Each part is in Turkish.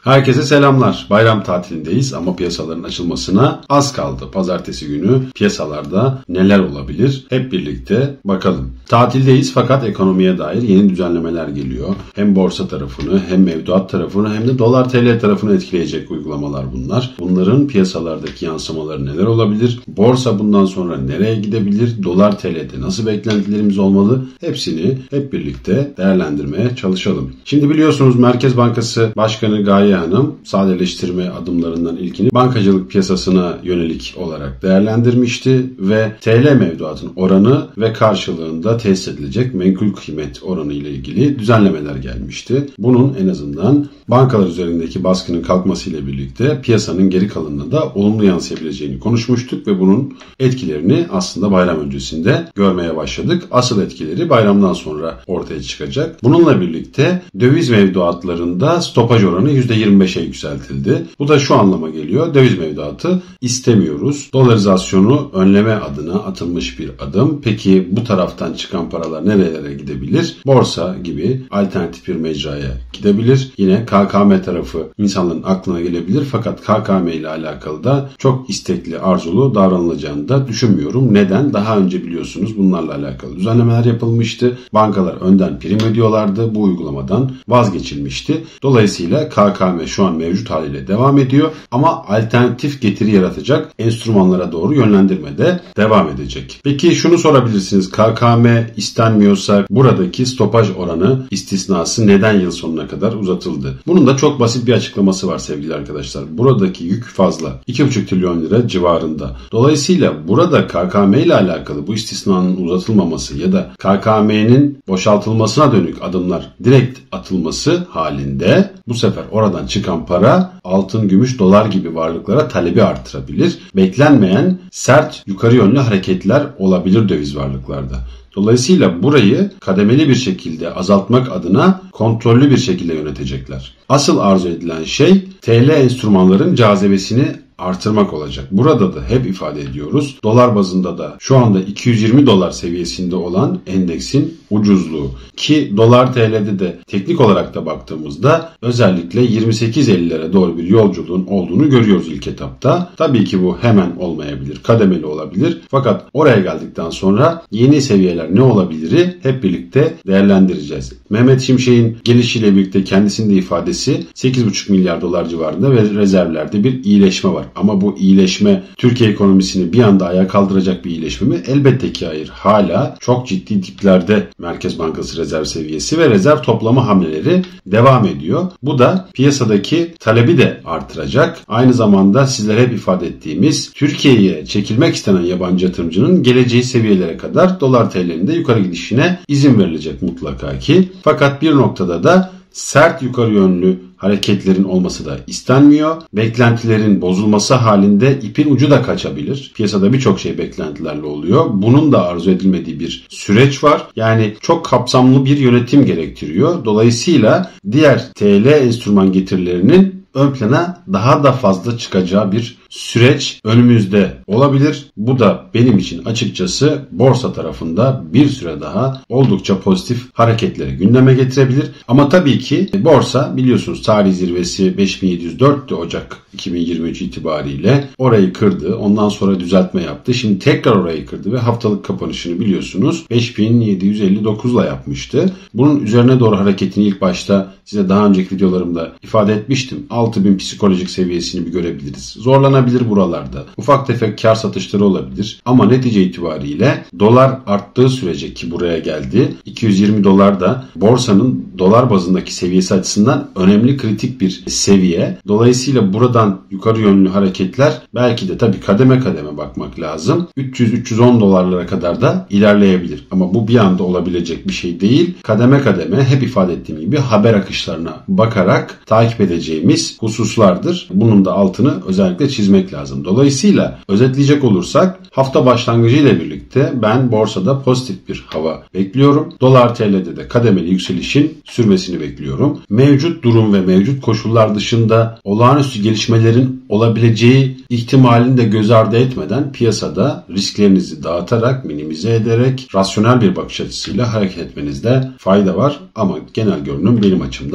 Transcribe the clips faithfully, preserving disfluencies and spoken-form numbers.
Herkese selamlar. Bayram tatilindeyiz ama piyasaların açılmasına az kaldı. Pazartesi günü piyasalarda neler olabilir? Hep birlikte bakalım. Tatildeyiz fakat ekonomiye dair yeni düzenlemeler geliyor. Hem borsa tarafını hem mevduat tarafını hem de dolar T L tarafını etkileyecek uygulamalar bunlar. Bunların piyasalardaki yansımaları neler olabilir? Borsa bundan sonra nereye gidebilir? Dolar T L'de nasıl beklentilerimiz olmalı? Hepsini hep birlikte değerlendirmeye çalışalım. Şimdi biliyorsunuz Merkez Bankası Başkanı Gaye Hanım sadeleştirme adımlarından ilkini bankacılık piyasasına yönelik olarak değerlendirmişti ve T L mevduatın oranı ve karşılığında tesis edilecek menkul kıymet oranı ile ilgili düzenlemeler gelmişti. Bunun en azından bankalar üzerindeki baskının kalkmasıyla birlikte piyasanın geri kalanına da olumlu yansıyabileceğini konuşmuştuk ve bunun etkilerini aslında bayram öncesinde görmeye başladık. Asıl etkileri bayramdan sonra ortaya çıkacak. Bununla birlikte döviz mevduatlarında stopaj oranı yüzde yirmi beşe yükseltildi. Bu da şu anlama geliyor. Döviz mevduatı istemiyoruz. Dolarizasyonu önleme adına atılmış bir adım. Peki bu taraftan çıkan paralar nerelere gidebilir? Borsa gibi alternatif bir mecraya gidebilir. Yine K K M tarafı insanların aklına gelebilir. Fakat K K M ile alakalı da çok istekli, arzulu davranılacağını da düşünmüyorum. Neden? Daha önce biliyorsunuz bunlarla alakalı düzenlemeler yapılmıştı. Bankalar önden prim ödüyorlardı. Bu uygulamadan vazgeçilmişti. Dolayısıyla K K M şu an mevcut haliyle devam ediyor ama alternatif getiri yaratacak enstrümanlara doğru yönlendirmede devam edecek. Peki şunu sorabilirsiniz. K K M istenmiyorsa buradaki stopaj oranı istisnası neden yıl sonuna kadar uzatıldı? Bunun da çok basit bir açıklaması var sevgili arkadaşlar. Buradaki yük fazla. iki buçuk trilyon lira civarında. Dolayısıyla burada K K M ile alakalı bu istisnanın uzatılmaması ya da K K M'nin boşaltılmasına dönük adımlar direkt atılması halinde bu sefer oradan çıkan para altın, gümüş, dolar gibi varlıklara talebi artırabilir. Beklenmeyen sert yukarı yönlü hareketler olabilir döviz varlıklarda. Dolayısıyla burayı kademeli bir şekilde azaltmak adına kontrollü bir şekilde yönetecekler. Asıl arzu edilen şey T L enstrümanların cazibesini artırmak olacak. Burada da hep ifade ediyoruz. Dolar bazında da şu anda iki yüz yirmi dolar seviyesinde olan endeksin ucuzluğu ki dolar T L'de de teknik olarak da baktığımızda özellikle yirmi sekiz ellilere doğru bir yolculuğun olduğunu görüyoruz ilk etapta. Tabii ki bu hemen olmayabilir, kademeli olabilir. Fakat oraya geldikten sonra yeni seviyeler ne olabiliri hep birlikte değerlendireceğiz. Mehmet Şimşek'in gelişiyle birlikte kendisinin de ifadesi sekiz buçuk milyar dolar civarında ve rezervlerde bir iyileşme var. Ama bu iyileşme Türkiye ekonomisini bir anda ayağa kaldıracak bir iyileşme mi? Elbette ki hayır. Hala çok ciddi diplerde Merkez Bankası rezerv seviyesi ve rezerv toplama hamleleri devam ediyor. Bu da piyasadaki talebi de artıracak. Aynı zamanda sizlere hep ifade ettiğimiz Türkiye'ye çekilmek istenen yabancı yatırımcının geleceği seviyelere kadar dolar T L'nin de yukarı gidişine izin verilecek mutlaka ki. Fakat bir noktada da sert yukarı yönlü hareketlerin olması da istenmiyor. Beklentilerin bozulması halinde ipin ucu da kaçabilir. Piyasada birçok şey beklentilerle oluyor. Bunun da arzu edilmediği bir süreç var. Yani çok kapsamlı bir yönetim gerektiriyor. Dolayısıyla diğer T L enstrüman getirilerinin ön plana daha da fazla çıkacağı bir süreç önümüzde olabilir. Bu da benim için açıkçası borsa tarafında bir süre daha oldukça pozitif hareketleri gündeme getirebilir. Ama tabii ki borsa biliyorsunuz tarih zirvesi beş bin yedi yüz dörttü Ocak iki bin yirmi üç itibariyle. Orayı kırdı. Ondan sonra düzeltme yaptı. Şimdi tekrar orayı kırdı ve haftalık kapanışını biliyorsunuz beş bin yedi yüz elli dokuzla yapmıştı. Bunun üzerine doğru hareketini ilk başta size daha önceki videolarımda ifade etmiştim. altı bin psikolojik seviyesini bir görebiliriz. Zorlanabilir buralarda. Ufak tefek kar satışları olabilir. Ama netice itibariyle dolar arttığı sürece ki buraya geldi. iki yüz yirmi dolar da borsanın dolar bazındaki seviyesi açısından önemli kritik bir seviye. Dolayısıyla buradan yukarı yönlü hareketler belki de tabii kademe kademe bakmak lazım. üç yüz üç yüz on dolarlara kadar da ilerleyebilir. Ama bu bir anda olabilecek bir şey değil. Kademe kademe hep ifade ettiğim gibi haber akışlarına bakarak takip edeceğimiz hususlardır. Bunun da altını özellikle çizmek lazım. Dolayısıyla özetleyecek olursak hafta başlangıcı ile birlikte ben borsada pozitif bir hava bekliyorum. Dolar T L'de de kademeli yükselişin sürmesini bekliyorum. Mevcut durum ve mevcut koşullar dışında olağanüstü gelişmelerin olabileceği ihtimalini de göz ardı etmeden piyasada risklerinizi dağıtarak, minimize ederek rasyonel bir bakış açısıyla hareket etmenizde fayda var. Ama genel görünüm benim açımdan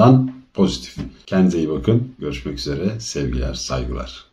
pozitif. Kendinize iyi bakın. Görüşmek üzere. Sevgiler, saygılar.